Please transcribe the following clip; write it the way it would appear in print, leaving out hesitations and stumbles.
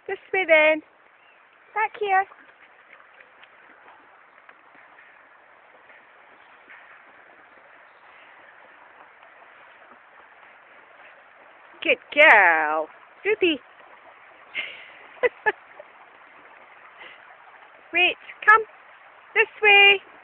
This way then. Back here. Good girl. Ruby. Wait, come. This way.